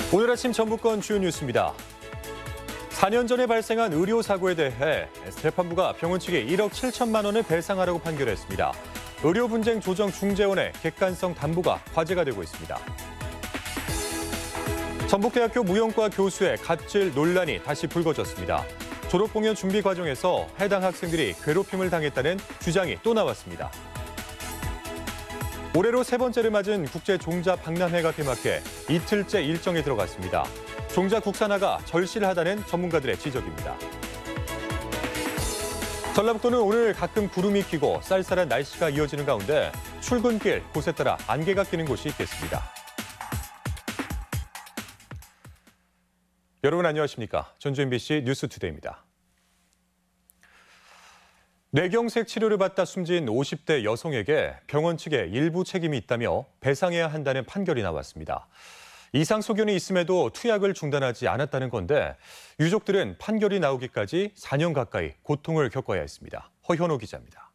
오늘 아침 전북권 주요 뉴스입니다. 4년 전에 발생한 의료사고에 대해 재판부가 병원 측에 1억 7천만 원을 배상하라고 판결했습니다. 의료분쟁조정중재원의 객관성 담보가 화제가 되고 있습니다. 전북대학교 무용과 교수의 갑질 논란이 다시 불거졌습니다. 졸업공연 준비 과정에서 해당 학생들이 괴롭힘을 당했다는 주장이 또 나왔습니다. 올해로 세 번째를 맞은 국제종자박람회가 개막해 이틀째 일정에 들어갔습니다. 종자 국산화가 절실하다는 전문가들의 지적입니다. 전라북도는 오늘 가끔 구름이 끼고 쌀쌀한 날씨가 이어지는 가운데 출근길 곳에 따라 안개가 끼는 곳이 있겠습니다. 여러분 안녕하십니까? 전주 MBC 뉴스투데이입니다. 뇌경색 치료를 받다 숨진 50대 여성에게 병원 측에 일부 책임이 있다며 배상해야 한다는 판결이 나왔습니다. 이상 소견이 있음에도 투약을 중단하지 않았다는 건데 유족들은 판결이 나오기까지 4년 가까이 고통을 겪어야 했습니다. 허현호 기자입니다.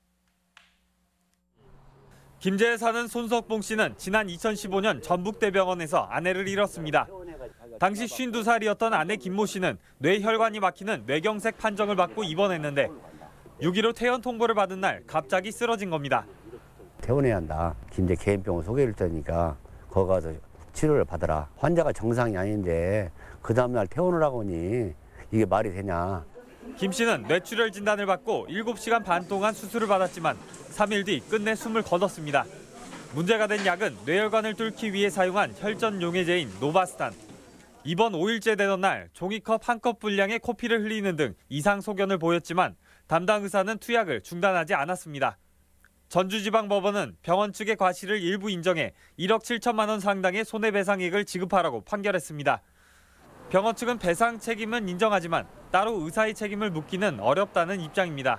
김제에 사는 손석봉 씨는 지난 2015년 전북대병원에서 아내를 잃었습니다. 당시 52살이었던 아내 김모 씨는 뇌혈관이 막히는 뇌경색 판정을 받고 입원했는데 6.15 퇴원 통보를 받은 날 갑자기 쓰러진 겁니다. 퇴원해야 한다. 김제 개인병원 소개를 했다니까 거기 가서 치료를 받아라. 환자가 정상이 아닌데 그 다음날 퇴원을 하고니 이게 말이 되냐. 김 씨는 뇌출혈 진단을 받고 7시간 반 동안 수술을 받았지만 3일 뒤 끝내 숨을 거뒀습니다. 문제가 된 약은 뇌혈관을 뚫기 위해 사용한 혈전 용해제인 노바스탄. 입원 5일째 되던 날 종이컵 한 컵 분량의 코피를 흘리는 등 이상 소견을 보였지만 담당 의사는 투약을 중단하지 않았습니다. 전주지방법원은 병원 측의 과실을 일부 인정해 1억 7천만 원 상당의 손해배상액을 지급하라고 판결했습니다. 병원 측은 배상 책임은 인정하지만 따로 의사의 책임을 묻기는 어렵다는 입장입니다.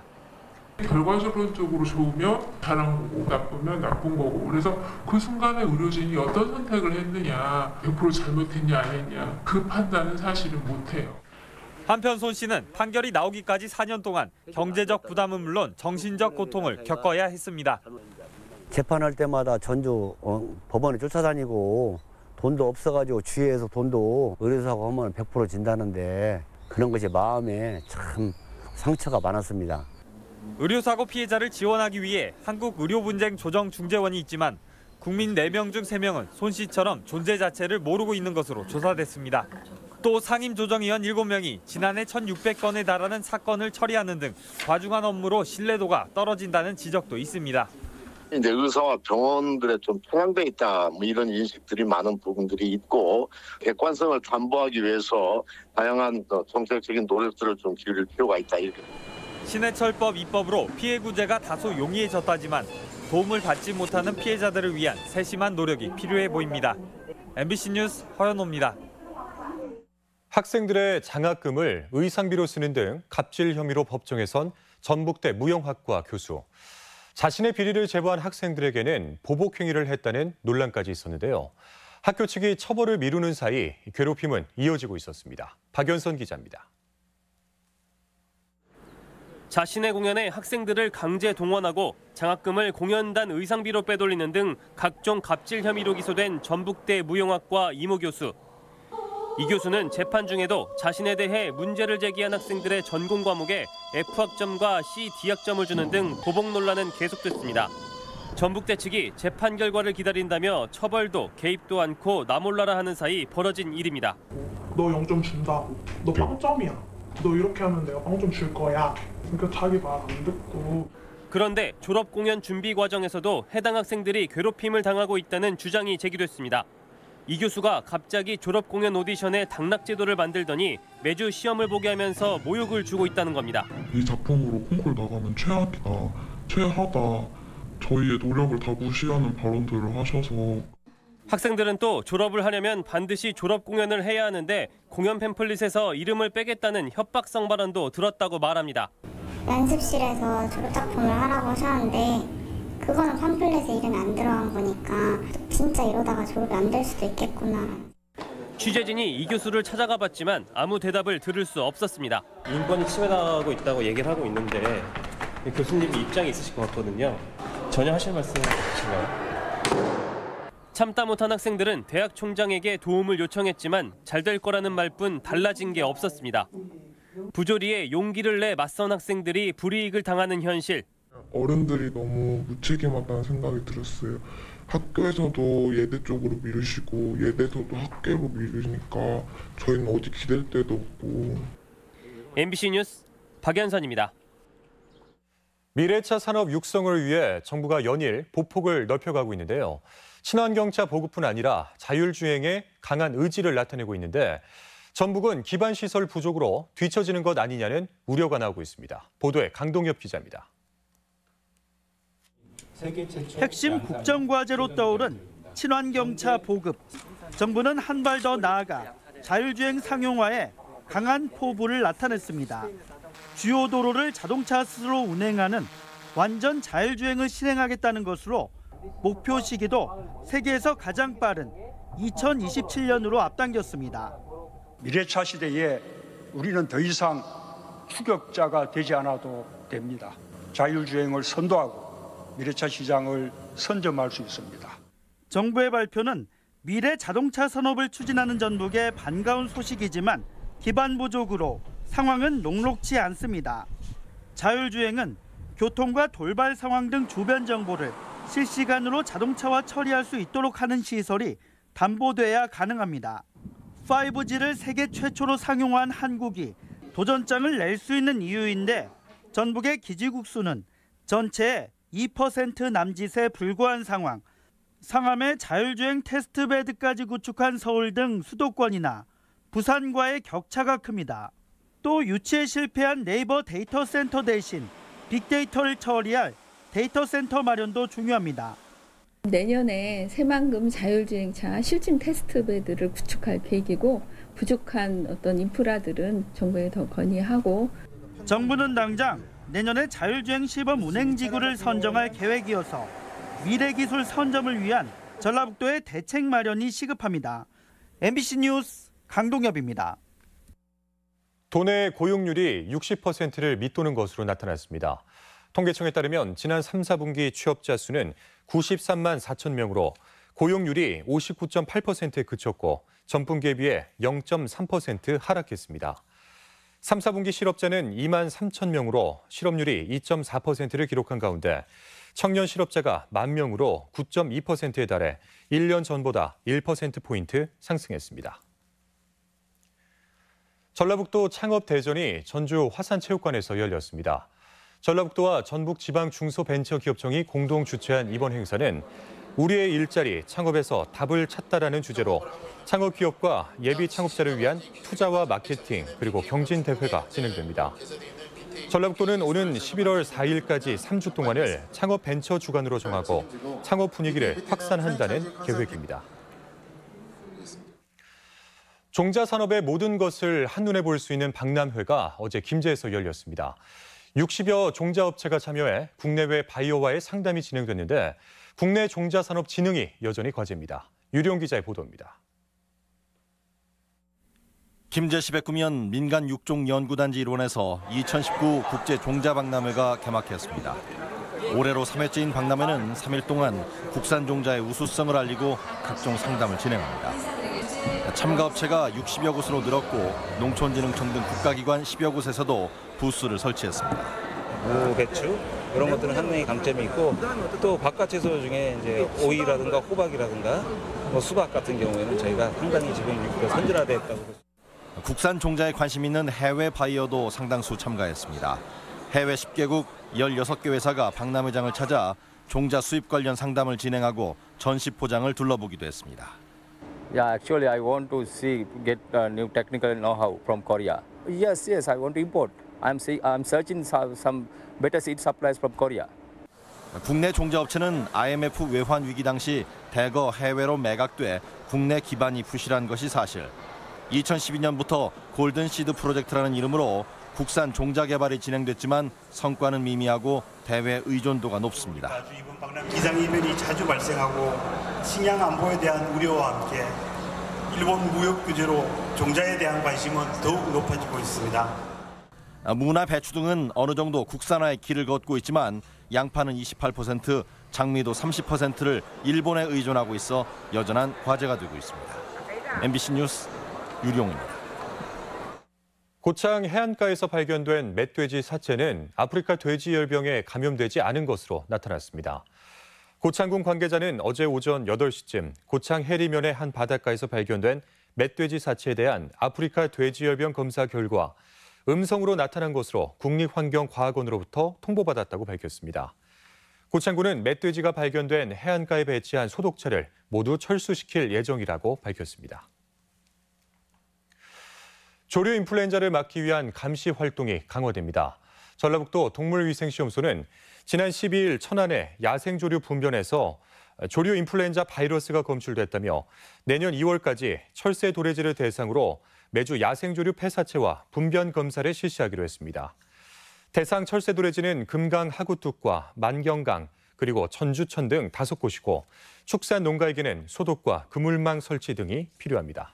결과적으로 좋으면 잘한 거고 나쁘면 나쁜 거고 그래서 그 순간에 의료진이 어떤 선택을 했느냐 100% 잘못했냐 안 했냐 그 판단은 사실은 못해요. 한편 손 씨는 판결이 나오기까지 4년 동안 경제적 부담은 물론 정신적 고통을 겪어야 했습니다. 재판할 때마다 전주 법원에 쫓아다니고 돈도 없어가지고 주위에서 돈도 의료사고 하면 100% 진다는데 그런 것이 마음에 참 상처가 많았습니다. 의료사고 피해자를 지원하기 위해 한국의료분쟁조정중재원이 있지만 국민 4명 중 3명은 손 씨처럼 존재 자체를 모르고 있는 것으로 조사됐습니다. 또 상임조정위원 7명이 지난해 1,600건에 달하는 사건을 처리하는 등 과중한 업무로 신뢰도가 떨어진다는 지적도 있습니다. 이제 의사와 병원들에 좀 편향돼 있다 이런 인식들이 많은 부분들이 있고 객관성을 담보하기 위해서 다양한 정책적인 노력들을 좀 기울일 필요가 있다. 신해철법 입법으로 피해 구제가 다소 용이해졌다지만 도움을 받지 못하는 피해자들을 위한 세심한 노력이 필요해 보입니다. MBC 뉴스 허연호입니다. 학생들의 장학금을 의상비로 쓰는 등 갑질 혐의로 법정에 선 전북대 무용학과 교수. 자신의 비리를 제보한 학생들에게는 보복 행위를 했다는 논란까지 있었는데요. 학교 측이 처벌을 미루는 사이 괴롭힘은 이어지고 있었습니다. 박연선 기자입니다. 자신의 공연에 학생들을 강제 동원하고 장학금을 공연단 의상비로 빼돌리는 등 각종 갑질 혐의로 기소된 전북대 무용학과 이모 교수. 이 교수는 재판 중에도 자신에 대해 문제를 제기한 학생들의 전공 과목에 F학점과 C, D학점을 주는 등 보복 논란은 계속됐습니다. 전북대 측이 재판 결과를 기다린다며 처벌도 개입도 않고 나몰라라 하는 사이 벌어진 일입니다. 너 0점 준다고. 너 빵점이야. 너 이렇게 하면 내가 빵점 줄 거야. 그러니까 자기 말 안 듣고. 그런데 졸업 공연 준비 과정에서도 해당 학생들이 괴롭힘을 당하고 있다는 주장이 제기됐습니다. 이 교수가 갑자기 졸업 공연 오디션에 당락 제도를 만들더니 매주 시험을 보게 하면서 모욕을 주고 있다는 겁니다. 이 작품으로 콩쿠르 나가면 최악이다, 최하다, 저희의 노력을 다 무시하는 발언들을 하셔서 학생들은 또 졸업을 하려면 반드시 졸업 공연을 해야 하는데 공연 팸플릿에서 이름을 빼겠다는 협박성 발언도 들었다고 말합니다. 연습실에서 졸업 작품을 하라고 하셨는데 그거는 팜플렛에 이름이 안 들어간 거니까 진짜 이러다가 졸업이 안 될 수도 있겠구나. 취재진이 이 교수를 찾아가 봤지만 아무 대답을 들을 수 없었습니다. 인권이 침해당하고 있다고 얘기를 하고 있는데 교수님이 입장이 있으실 것 같거든요. 전혀 하실 말씀 없으신가요? 참다 못한 학생들은 대학 총장에게 도움을 요청했지만 잘 될 거라는 말뿐 달라진 게 없었습니다. 부조리에 용기를 내 맞선 학생들이 불이익을 당하는 현실. 어른들이 너무 무책임하다는 생각이 들었어요. 학교에서도 예대 쪽으로 미루시고 예대에서도 학계로 미루니까 저희는 어디 기댈 데도 없고. MBC 뉴스 박연선입니다. 미래차 산업 육성을 위해 정부가 연일 보폭을 넓혀가고 있는데요. 친환경차 보급뿐 아니라 자율주행에 강한 의지를 나타내고 있는데 전북은 기반시설 부족으로 뒤처지는 것 아니냐는 우려가 나오고 있습니다. 보도에 강동엽 기자입니다. 핵심 국정과제로 떠오른 친환경차 보급. 정부는 한 발 더 나아가 자율주행 상용화에 강한 포부를 나타냈습니다. 주요 도로를 자동차 스스로 운행하는 완전 자율주행을 실행하겠다는 것으로 목표 시기도 세계에서 가장 빠른 2027년으로 앞당겼습니다. 미래차 시대에 우리는 더 이상 추격자가 되지 않아도 됩니다. 자율주행을 선도하고 미래차 시장을 선점할 수 있습니다. 정부의 발표는 미래 자동차 산업을 추진하는 전북의 반가운 소식이지만 기반 부족으로 상황은 녹록지 않습니다. 자율주행은 교통과 돌발 상황 등 주변 정보를 실시간으로 자동차와 처리할 수 있도록 하는 시설이 담보돼야 가능합니다. 5G를 세계 최초로 상용화한 한국이 도전장을 낼 수 있는 이유인데 전북의 기지국 수는 전체의 2% 남짓에 불과한 상황. 상암에 자율주행 테스트베드까지 구축한 서울 등 수도권이나 부산과의 격차가 큽니다. 또 유치에 실패한 네이버 데이터 센터 대신 빅데이터를 처리할 데이터 센터 마련도 중요합니다. 내년에 새만금 자율주행차 실증 테스트베드를 구축할 계획이고 부족한 어떤 인프라들은 정부에 더 건의하고. 정부는 당장 내년에 자율주행 시범 운행지구를 선정할 계획이어서 미래기술 선점을 위한 전라북도의 대책 마련이 시급합니다. MBC 뉴스 강동엽입니다. 도내 고용률이 60%를 밑도는 것으로 나타났습니다. 통계청에 따르면 지난 3, 4분기 취업자 수는 93만 4천 명으로 고용률이 59.8%에 그쳤고 전분기에 비해 0.3% 하락했습니다. 3, 4분기 실업자는 2만 3천 명으로 실업률이 2.4%를 기록한 가운데 청년 실업자가 1만 명으로 9.2%에 달해 1년 전보다 1%포인트 상승했습니다. 전라북도 창업대전이 전주 화산체육관에서 열렸습니다. 전라북도와 전북지방중소벤처기업청이 공동 주최한 이번 행사는 우리의 일자리 창업에서 답을 찾다라는 주제로 창업기업과 예비 창업자를 위한 투자와 마케팅 그리고 경진대회가 진행됩니다. 전라북도는 오는 11월 4일까지 3주 동안을 창업벤처 주간으로 정하고 창업 분위기를 확산한다는 계획입니다. 종자산업의 모든 것을 한눈에 볼 수 있는 박람회가 어제 김제에서 열렸습니다. 60여 종자업체가 참여해 국내외 바이어와의 상담이 진행됐는데 국내 종자산업 진흥이 여전히 과제입니다. 유령 기자의 보도입니다. 김제시 백구면 민간 육종 연구단지 일원에서 2019 국제 종자박람회가 개막했습니다. 올해로 3회째인 박람회는 3일 동안 국산 종자의 우수성을 알리고 각종 상담을 진행합니다. 참가업체가 60여 곳으로 늘었고 농촌진흥청 등 국가기관 10여 곳에서도 부스를 설치했습니다. 무, 배추 이런 것들은 상당히 강점이 있고 또 바깥 채소 중에 이제 오이라든가 호박이라든가 뭐 수박 같은 경우에는 저희가 상당히 지금 선진화됐다고. 국산 종자에 관심 있는 해외 바이어도 상당수 참가했습니다. 해외 10개국 16개 회사가 박람회장을 찾아 종자 수입 관련 상담을 진행하고 전시 포장을 둘러보기도 했습니다. Yeah, actually I want to get new technical know-how from Korea. Yes, I want to import. I'm searching some better seed supplies from Korea. 국내 종자업체는 IMF 외환 위기 당시 대거 해외로 매각돼 국내 기반이 부실한 것이 사실. 2012년부터 골든 시드 프로젝트라는 이름으로 국산 종자 개발이 진행됐지만 성과는 미미하고 대외 의존도가 높습니다. 이번 박람 기상이변이 자주 발생하고 식량 안보에 대한 우려와 함께 일본 무역 규제로 종자에 대한 관심은 더욱 높아지고 있습니다. 무나 배추 등은 어느 정도 국산화의 길을 걷고 있지만 양파는 28%, 장미도 30%를 일본에 의존하고 있어 여전한 과제가 되고 있습니다. MBC 뉴스 유룡입니다. 고창 해안가에서 발견된 멧돼지 사체는 아프리카 돼지열병에 감염되지 않은 것으로 나타났습니다. 고창군 관계자는 어제 오전 8시쯤 고창 해리면의 한 바닷가에서 발견된 멧돼지 사체에 대한 아프리카 돼지열병 검사 결과 음성으로 나타난 것으로 국립환경과학원으로부터 통보받았다고 밝혔습니다. 고창군은 멧돼지가 발견된 해안가에 배치한 소독차를 모두 철수시킬 예정이라고 밝혔습니다. 조류 인플루엔자를 막기 위한 감시 활동이 강화됩니다. 전라북도 동물위생시험소는 지난 12일 천안의 야생조류 분변에서 조류 인플루엔자 바이러스가 검출됐다며 내년 2월까지 철새 도래지를 대상으로 매주 야생조류 폐사체와 분변 검사를 실시하기로 했습니다. 대상 철새 도래지는 금강 하구뚝과 만경강 그리고 천주천 등 5곳이고 축산 농가에게는 소독과 그물망 설치 등이 필요합니다.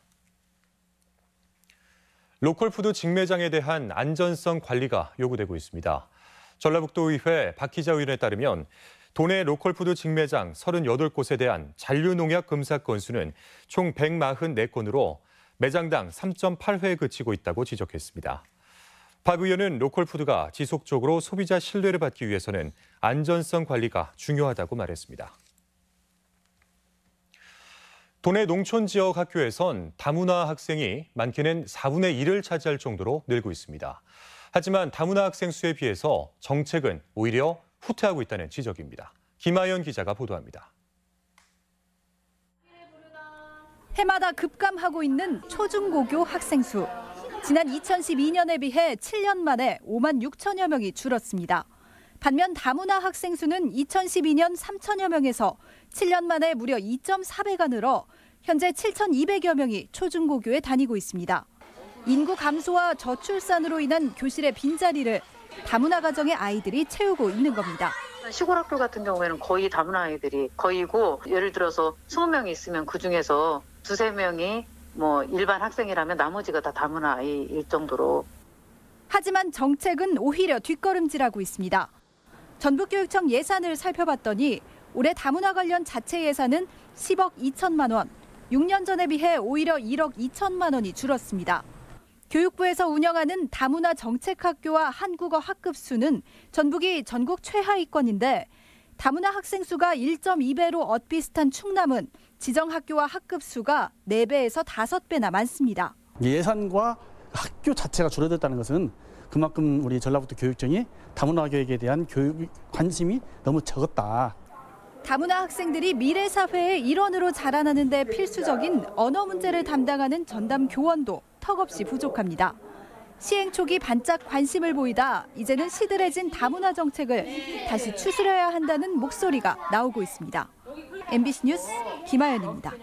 로컬푸드 직매장에 대한 안전성 관리가 요구되고 있습니다. 전라북도의회 박희자 의원에 따르면 도내 로컬푸드 직매장 38곳에 대한 잔류농약 검사 건수는 총 144건으로 매장당 3.8회에 그치고 있다고 지적했습니다. 박 의원은 로컬푸드가 지속적으로 소비자 신뢰를 받기 위해서는 안전성 관리가 중요하다고 말했습니다. 도내 농촌 지역 학교에선 다문화 학생이 많게는 4분의 1을 차지할 정도로 늘고 있습니다. 하지만 다문화 학생 수에 비해서 정책은 오히려 후퇴하고 있다는 지적입니다. 김하연 기자가 보도합니다. 해마다 급감하고 있는 초중고교 학생 수. 지난 2012년에 비해 7년 만에 5만 6천여 명이 줄었습니다. 반면 다문화 학생 수는 2012년 3천여 명에서 7년 만에 무려 2.4배가 늘어 현재 7,200여 명이 초중고교에 다니고 있습니다. 인구 감소와 저출산으로 인한 교실의 빈자리를 다문화 가정의 아이들이 채우고 있는 겁니다. 시골 학교 같은 경우에는 거의 다문화 아이들이 거의고 예를 들어서 20명이 있으면 그중에서 2-3명이 일반 학생이라면 나머지가 다 다문화 아이일 정도로. 하지만 정책은 오히려 뒷걸음질하고 있습니다. 전북교육청 예산을 살펴봤더니 올해 다문화 관련 자체 예산은 10억 2천만 원, 6년 전에 비해 오히려 1억 2천만 원이 줄었습니다. 교육부에서 운영하는 다문화 정책학교와 한국어 학급 수는 전북이 전국 최하위권인데 다문화 학생 수가 1.2배로 엇비슷한 충남은 지정학교와 학급 수가 4배에서 5배나 많습니다. 예산과 학교 자체가 줄어들었다는 것은 그만큼 우리 전라북도 교육청이 다문화 교육에 대한 교육 관심이 너무 적었다. 다문화 학생들이 미래 사회의 일원으로 자라나는 데 필수적인 언어 문제를 담당하는 전담 교원도 턱없이 부족합니다. 시행 초기 반짝 관심을 보이다 이제는 시들해진 다문화 정책을 다시 추스려야 한다는 목소리가 나오고 있습니다. MBC 뉴스 김하연입니다.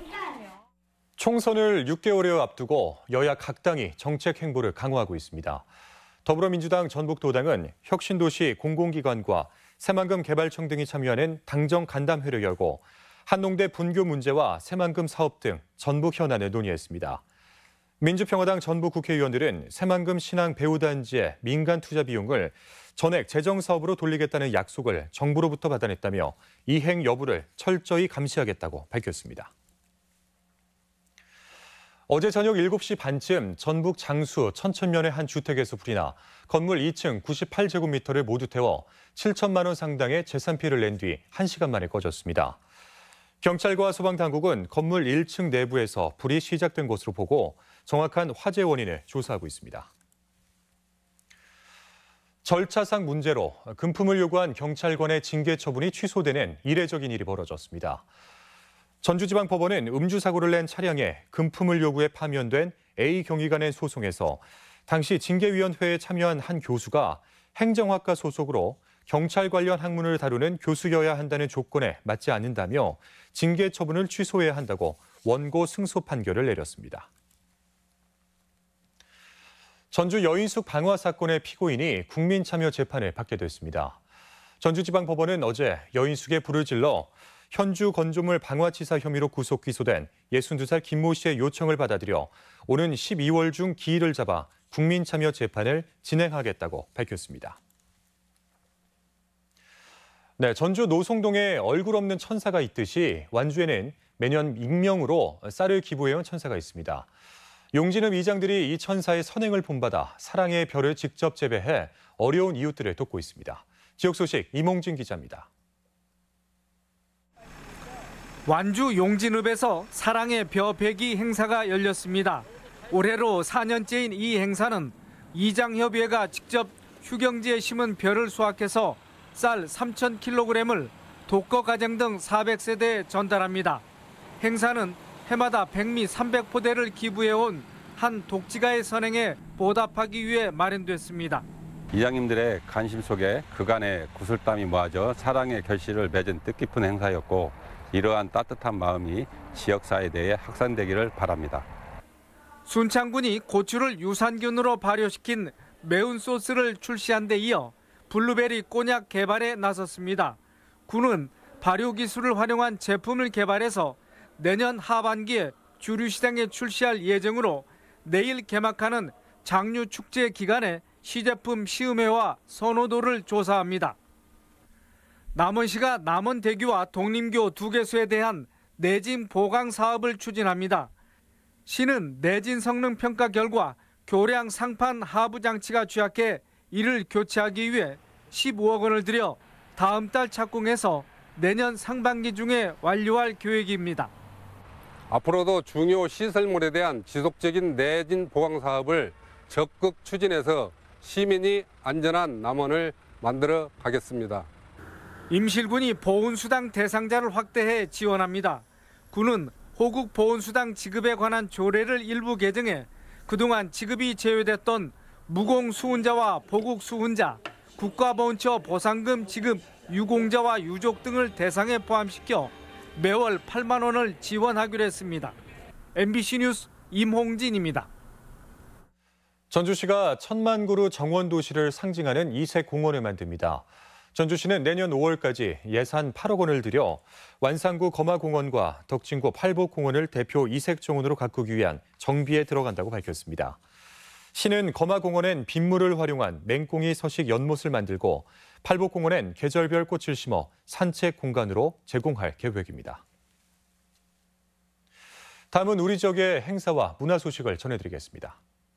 총선을 6개월여 앞두고 여야 각 당이 정책 행보를 강화하고 있습니다. 더불어민주당 전북도당은 혁신도시 공공기관과 새만금 개발청 등이 참여하는 당정 간담회를 열고 한농대 분교 문제와 새만금 사업 등 전북 현안을 논의했습니다. 민주평화당 전북 국회의원들은 새만금 신앙 배우단지의 민간 투자 비용을 전액 재정사업으로 돌리겠다는 약속을 정부로부터 받아냈다며 이행 여부를 철저히 감시하겠다고 밝혔습니다. 어제 저녁 7시 반쯤 전북 장수 천천면의 한 주택에서 불이 나 건물 2층 98제곱미터를 모두 태워 7천만 원 상당의 재산 피해를 낸 뒤 1시간 만에 꺼졌습니다. 경찰과 소방당국은 건물 1층 내부에서 불이 시작된 것으로 보고 정확한 화재 원인을 조사하고 있습니다. 절차상 문제로 금품을 요구한 경찰관의 징계 처분이 취소되는 이례적인 일이 벌어졌습니다. 전주지방법원은 음주사고를 낸 차량에 금품을 요구해 파면된 A 경위관의 소송에서 당시 징계위원회에 참여한 한 교수가 행정학과 소속으로 경찰 관련 학문을 다루는 교수여야 한다는 조건에 맞지 않는다며 징계 처분을 취소해야 한다고 원고 승소 판결을 내렸습니다. 전주 여인숙 방화 사건의 피고인이 국민참여재판을 받게 됐습니다. 전주지방법원은 어제 여인숙의 불을 질러 현주 건조물 방화치사 혐의로 구속 기소된 62살 김모 씨의 요청을 받아들여 오는 12월 중 기일을 잡아 국민참여 재판을 진행하겠다고 밝혔습니다. 네, 전주 노송동에 얼굴 없는 천사가 있듯이 완주에는 매년 익명으로 쌀을 기부해온 천사가 있습니다. 용진읍 이장들이 이 천사의 선행을 본받아 사랑의 별을 직접 재배해 어려운 이웃들을 돕고 있습니다. 지역 소식 이몽진 기자입니다. 완주 용진읍에서 사랑의 벼 배기 행사가 열렸습니다. 올해로 4년째인 이 행사는 이장협의회가 직접 휴경지에 심은 벼를 수확해서 쌀 3,000kg을 독거 가정 등 400세대에 전달합니다. 행사는 해마다 백미 300포대를 기부해온 한 독지가의 선행에 보답하기 위해 마련됐습니다. 이장님들의 관심 속에 그간의 구슬땀이 모아져 사랑의 결실을 맺은 뜻깊은 행사였고 이러한 따뜻한 마음이 지역사회에 대해 확산되기를 바랍니다. 순창군이 고추를 유산균으로 발효시킨 매운 소스를 출시한 데 이어 블루베리 꼬냑 개발에 나섰습니다. 군은 발효 기술을 활용한 제품을 개발해서 내년 하반기에 주류 시장에 출시할 예정으로 내일 개막하는 장류 축제 기간에 시제품 시음회와 선호도를 조사합니다. 남원시가 남원대교와 독림교 두 개소에 대한 내진 보강 사업을 추진합니다. 시는 내진 성능 평가 결과 교량 상판 하부 장치가 취약해 이를 교체하기 위해 15억 원을 들여 다음 달 착공해서 내년 상반기 중에 완료할 계획입니다. 앞으로도 중요 시설물에 대한 지속적인 내진 보강 사업을 적극 추진해서 시민이 안전한 남원을 만들어 가겠습니다. 임실군이 보훈수당 대상자를 확대해 지원합니다. 군은 호국 보훈수당 지급에 관한 조례를 일부 개정해 그동안 지급이 제외됐던 무공수훈자와 보국수훈자, 국가보훈처 보상금 지급 유공자와 유족 등을 대상에 포함시켜 매월 8만 원을 지원하기로 했습니다. MBC 뉴스 임홍진입니다. 전주시가 1000만 그루 정원도시를 상징하는 이색 공원을 만듭니다. 전주시는 내년 5월까지 예산 8억 원을 들여 완산구 거마공원과 덕진구 팔복공원을 대표 이색정원으로 가꾸기 위한 정비에 들어간다고 밝혔습니다. 시는 거마공원엔 빗물을 활용한 맹꽁이 서식 연못을 만들고 팔복공원엔 계절별 꽃을 심어 산책 공간으로 제공할 계획입니다. 다음은 우리 지역의 행사와 문화 소식을 전해드리겠습니다.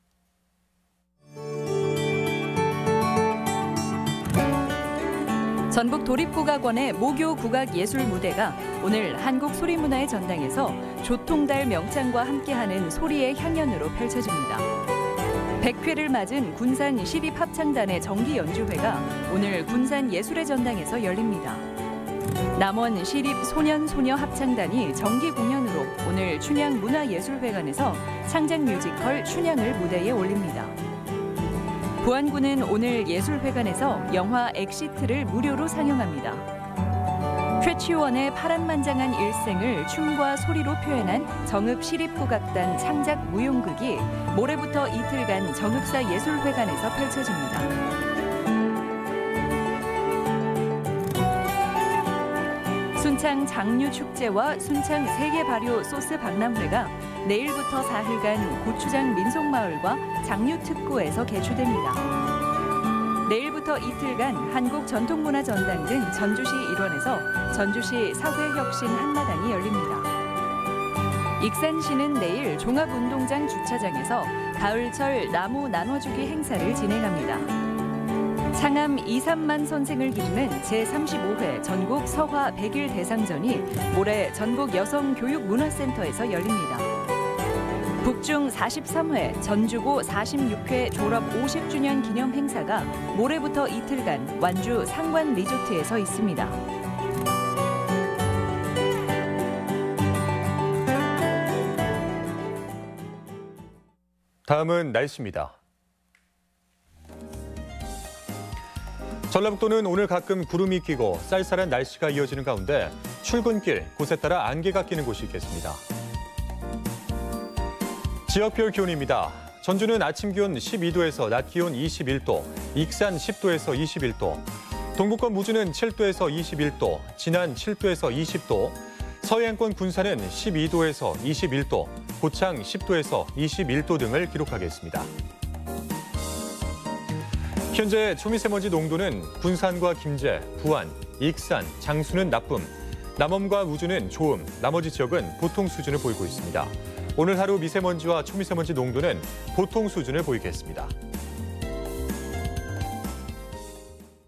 전북 도립국악원의 모교 국악 예술 무대가 오늘 한국소리문화의 전당에서 조통달 명창과 함께하는 소리의 향연으로 펼쳐집니다. 100회를 맞은 군산 시립합창단의 정기 연주회가 오늘 군산 예술의 전당에서 열립니다. 남원 시립소년소녀 합창단이 정기 공연으로 오늘 춘향문화예술회관에서 창작 뮤지컬 춘향을 무대에 올립니다. 부안군은 오늘 예술회관에서 영화 엑시트를 무료로 상영합니다. 최치원의 파란만장한 일생을 춤과 소리로 표현한 정읍시립국악단 창작 무용극이 모레부터 이틀간 정읍사 예술회관에서 펼쳐집니다. 순창 장류축제와 순창 세계발효 소스 박람회가 내일부터 사흘간 고추장 민속마을과 장류특구에서 개최됩니다. 내일부터 이틀간 한국전통문화전당 등 전주시 일원에서 전주시 사회혁신 한마당이 열립니다. 익산시는 내일 종합운동장 주차장에서 가을철 나무 나눠주기 행사를 진행합니다. 창암 이삼만 선생을 기리는 제35회 전국 서화 100일 대상전이 모레 전국 여성교육문화센터에서 열립니다. 북중 43회 전주고 46회 졸업 50주년 기념 행사가 모레부터 이틀간 완주 상관 리조트에서 있습니다. 다음은 날씨입니다. 전라북도는 오늘 가끔 구름이 끼고 쌀쌀한 날씨가 이어지는 가운데 출근길 곳에 따라 안개가 끼는 곳이 있겠습니다. 지역별 기온입니다. 전주는 아침 기온 12도에서 낮 기온 21도, 익산 10도에서 21도, 동북권 무주는 7도에서 21도, 진안 7도에서 20도, 서해안권 군산은 12도에서 21도, 고창 10도에서 21도 등을 기록하겠습니다. 현재 초미세먼지 농도는 군산과 김제, 부안, 익산, 장수는 나쁨, 남원과 우주는 좋음, 나머지 지역은 보통 수준을 보이고 있습니다. 오늘 하루 미세먼지와 초미세먼지 농도는 보통 수준을 보이겠습니다.